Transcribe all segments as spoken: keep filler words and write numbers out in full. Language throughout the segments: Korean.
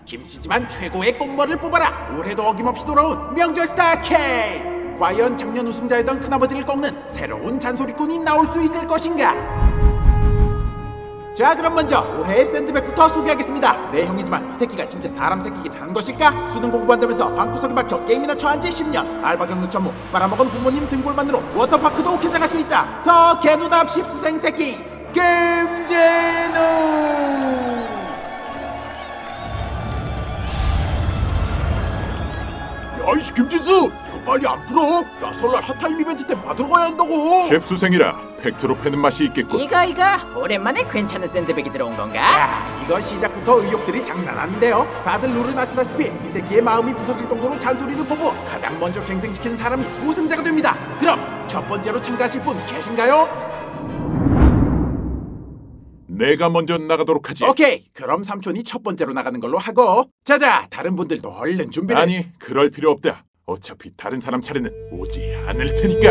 김씨지만 최고의 꽁머를 뽑아라. 올해도 어김없이 돌아온 명절 스타 K. 과연 작년 우승자였던 큰아버지를 꺾는 새로운 잔소리꾼이 나올 수 있을 것인가? 자, 그럼 먼저 올해의 샌드백부터 소개하겠습니다. 내 형이지만 이 새끼가 진짜 사람 새끼긴 한 것일까? 수능 공부한다면서 방구석에 박혀 게임이나 쳐한 지 십 년. 알바 경력 전무, 빨아먹은 부모님 등골만으로 워터파크도 개장할 수 있다. 더 개노답 십수생 새끼 김진우. 야이씨 김진수, 이거 빨리 안 풀어? 나 설날 핫타임 이벤트 때 받으러 가야 한다고. 셰프생이라 팩트로 패는 맛이 있겠군. 이거 이거 오랜만에 괜찮은 샌드백이 들어온 건가? 야, 이거 시작부터 의욕들이 장난 아닌데요. 다들 룰은 아시다시피 이 새끼의 마음이 부서질 정도로 잔소리를 보고 가장 먼저 갱생시키는 사람이 우승자가 됩니다. 그럼 첫 번째로 참가하실 분 계신가요? 내가 먼저 나가도록 하지. 오케이, 그럼 삼촌이 첫 번째로 나가는 걸로 하고. 자자, 다른 분들도 얼른 준비를. 아니, 그럴 필요 없다. 어차피 다른 사람 차례는 오지 않을 테니까.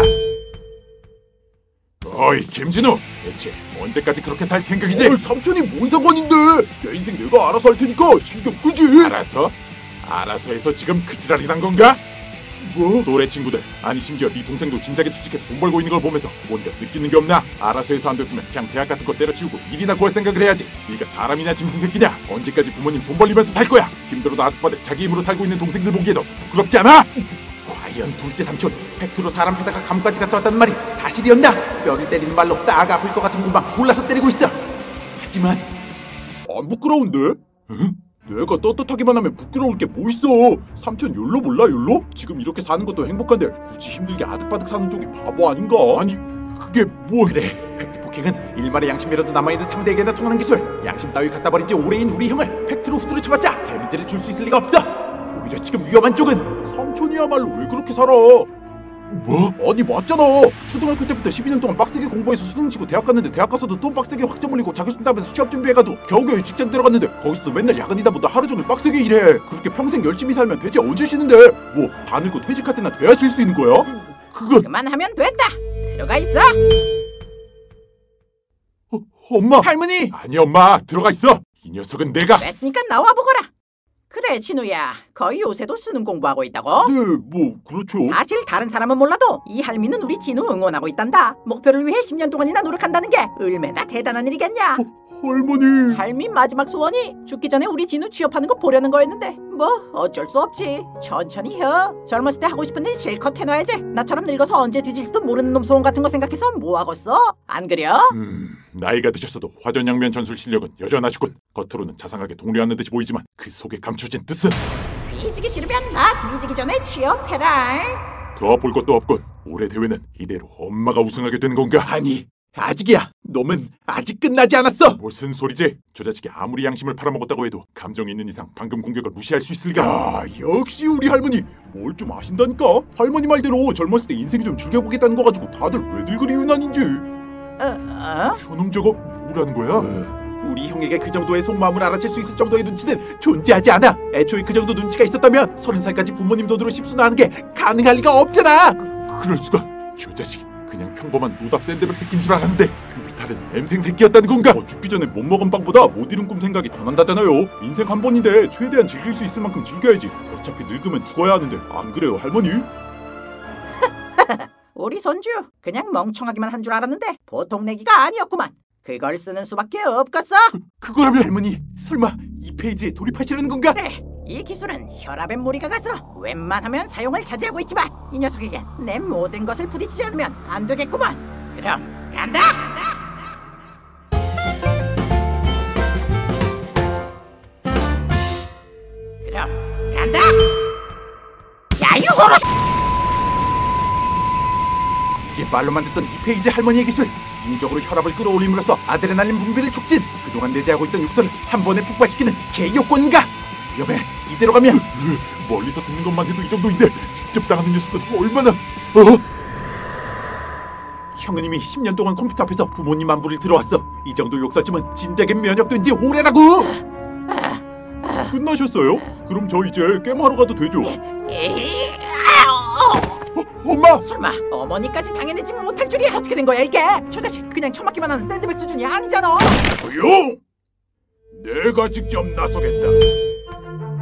어이 김진우, 대체 언제까지 그렇게 살 생각이지? 어이, 삼촌이 뭔 상관인데? 내 인생 내가 알아서 할 테니까 신경 끄지. 알아서? 알아서 해서 지금 그 지랄이 난 건가? 뭐? 또래 친구들, 아니 심지어 네 동생도 진작에 취직해서 돈 벌고 있는 걸 보면서 뭔가 느끼는 게 없나? 알아서 해서 안 됐으면 그냥 대학 같은 거 때려치우고 일이나 구할 생각을 해야지. 네가 사람이냐 짐승 새끼냐? 언제까지 부모님 손 벌리면서 살 거야? 힘들어도 아득바득 자기 힘으로 살고 있는 동생들 보기에도 부끄럽지 않아? 과연 둘째 삼촌 팩트로 사람 패다가 감까지 갔다 왔단 말이 사실이었나? 뼈를 때리는 말로 딱 아플 것 같은 공방 골라서 때리고 있어. 하지만 안 부끄러운데? 응? 내가 떳떳하기만 하면 부끄러울 게 뭐 있어? 삼촌 욜로 몰라 욜로? 지금 이렇게 사는 것도 행복한데 굳이 힘들게 아득바득 사는 쪽이 바보 아닌가? 아니 그게 뭐? 그래, 팩트 포킹은 일말의 양심이라도 남아있는 상대에게나 통하는 기술. 양심 따위 갖다 버린 지 오래인 우리 형을 팩트로 후드려 쳐봤자 데미지를 줄 수 있을 리가 없어. 오히려 지금 위험한 쪽은 삼촌이야말로 왜 그렇게 살아? 뭐? 아니 맞잖아. 초등학교 때부터 십이 년 동안 빡세게 공부해서 수능 치고 대학 갔는데 대학 가서도 또 빡세게 학점 올리고 자격증 따면서 취업 준비해가지고 겨우겨우 직장 들어갔는데 거기서도 맨날 야근이다 보다 하루 종일 빡세게 일해. 그렇게 평생 열심히 살면 대체 언제 쉬는데? 뭐 다 늙고 퇴직할 때나 돼야 쉴 수 있는 거야? 그건 그만하면 됐다. 들어가 있어. 어, 엄마. 할머니! 아니 엄마, 들어가 있어. 이 녀석은 내가. 뺐으니까 나와 보거라. 그래 진우야, 거의 요새도 수능 공부하고 있다고? 네, 뭐 그렇죠. 사실 다른 사람은 몰라도 이 할미는 우리 진우 응원하고 있단다. 목표를 위해 십 년 동안이나 노력한다는 게 얼마나 대단한 일이겠냐. 어, 할머니. 할미 마지막 소원이 죽기 전에 우리 진우 취업하는 거 보려는 거였는데 뭐 어쩔 수 없지. 천천히 해. 젊었을 때 하고 싶은 일 실컷 해놔야지. 나처럼 늙어서 언제 뒤질지도 모르는 놈 소원 같은 거 생각해서 뭐하겠어? 안 그려? 음, 나이가 드셨어도 화전양면 전술 실력은 여전하시군. 겉으로는 자상하게 동료하는 듯이 보이지만 그 속에 감춰진 뜻은. 뒤지기 싫으면 나 뒤지기 전에 취업해라. 더 볼 것도 없군. 올해 대회는 이대로 엄마가 우승하게 되는 건가? 아니, 아직이야. 놈은 아직 끝나지 않았어. 무슨 소리지? 저 자식이 아무리 양심을 팔아먹었다고 해도 감정이 있는 이상 방금 공격을 무시할 수 있을 리가. 야, 역시 우리 할머니 뭘 좀 아신다니까. 할머니 말대로 젊었을 때 인생 좀 즐겨보겠다는 거 가지고 다들 왜들 그리 유난인지. 어? 어? 저놈 저거 뭐라는 거야? 우리 형에게 그 정도의 속마음을 알아챌 수 있을 정도의 눈치는 존재하지 않아. 애초에 그 정도 눈치가 있었다면 서른 살까지 부모님 돈으로 십수나 게 가능할 리가 없잖아. 그, 그럴 수가. 저 자식 그냥 평범한 노답 샌드백 새끼인 줄 알았는데 그 비탈은 엠생 새끼였다는 건가? 어, 죽기 전에 못 먹은 빵보다 못 이룬 꿈 생각이 더 난다잖아요. 인생 한 번인데 최대한 즐길 수 있을 만큼 즐겨야지. 어차피 늙으면 죽어야 하는데 안 그래요 할머니? 우리 손주 그냥 멍청하기만 한 줄 알았는데 보통 내기가 아니었구만. 그걸 쓰는 수밖에 없겠어. 그, 그거라면 할머니 설마 이 페이지에 돌입하시려는 건가? 그래, 이 기술은 혈압에 무리가 가서 웬만하면 사용을 자제하고 있지만 이 녀석에게 내 모든 것을 부딪히지 않으면 안 되겠구만. 그럼 간다! 그럼 간다! 야, 이 호로! 이게 말로만 듣던 이 페이지 할머니의 기술. 인위적으로 혈압을 끌어올림으로써 아드레날린 분비를 촉진. 그동안 내재하고 있던 욕설을 한 번에 폭발시키는 개요건인가? 위험해. 이대로 가면. 멀리서 듣는 것만 해도 이 정도인데 직접 당하는 녀석은 얼마나. 어? 형은 이미 십 년 동안 컴퓨터 앞에서 부모님 안부를 들어왔어. 이 정도 욕설쯤은 진작에 면역된 지 오래라고. 끝나셨어요? 그럼 저 이제 게임하러 가도 되죠? 에이, 아, 어. 어, 엄마! 설마 어머니까지 당해내지 못할 줄이야. 어떻게 된 거야 이게? 저 자식 그냥 처맞기만 하는 샌드백 수준이 아니잖아. 조용! 내가 직접 나서겠다.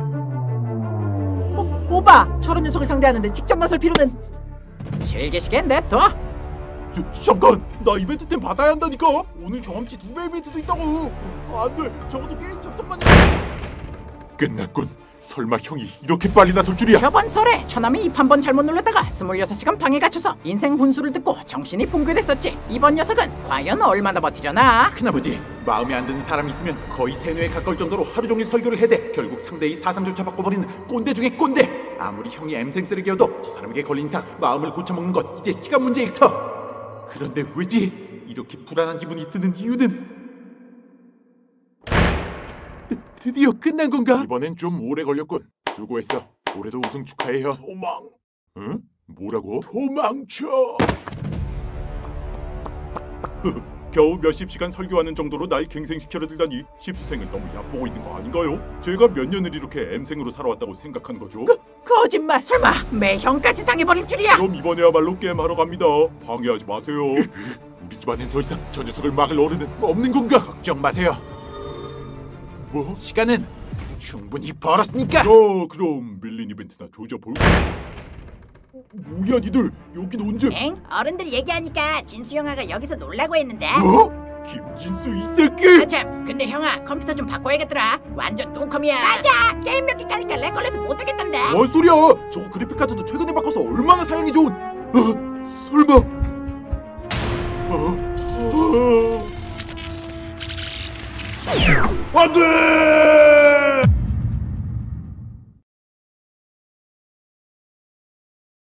봐. 저런 녀석을 상대하는데 직접 나설 필요는. 즐기시게 냅둬. 저, 잠깐 나 이벤트 템 받아야 한다니까. 오늘 경험치 두 배 이벤트도 있다고. 안돼 적어도 게임 접속만 해. 끝났군. 설마 형이 이렇게 빨리 나설 줄이야? 저번 설에 처남이 입 한 번 잘못 눌렀다가 스물여섯 시간 방에 갇혀서 인생 훈수를 듣고 정신이 붕괴됐었지. 이번 녀석은 과연 얼마나 버티려나? 큰아버지 마음에 안 드는 사람이 있으면 거의 세뇌에 가까울 정도로 하루 종일 설교를 해대 결국 상대의 사상조차 바꿔버리는 꼰대 중에 꼰대. 아무리 형이 엠생 쓰레기여도 저 사람에게 걸린 이상 마음을 고쳐먹는 건 이제 시간 문제일 터. 그런데 왜지 이렇게 불안한 기분이 드는 이유는? 드, 드디어 끝난 건가? 이번엔 좀 오래 걸렸군. 수고했어. 올해도 우승 축하해요. 도망 응? 뭐라고? 도망쳐. 겨우 몇십 시간 설교하는 정도로 날 갱생시켜려 들다니 십수생을 너무 얕보고 있는 거 아닌가요? 제가 몇 년을 이렇게 엠생으로 살아왔다고 생각한 거죠? 거짓말. 설마 매형까지 당해버릴 줄이야. 그럼 이번에야말로 게임하러 갑니다. 방해하지 마세요. 우리 집안엔 더 이상 저 녀석을 막을 어른은 없는 건가? 걱정 마세요. 뭐? 시간은 충분히 벌었으니까. 어 그럼 밀린 이벤트나 조져볼까? 뭐야 니들 여긴 언제? 엥? 어른들 얘기하니까 진수 형아가 여기서 놀라고 했는데. 어? 김진수 이 새끼! 아참, 근데 형아 컴퓨터 좀 바꿔야겠더라. 완전 똥컴이야. 맞아. 게임 몇 개 까니까 렉 걸려서 못하겠던데. 뭔 소리야? 저거 그래픽카드도 최근에 바꿔서 얼마나 사양이 좋은? 어? 설마? 어? 어? 안돼!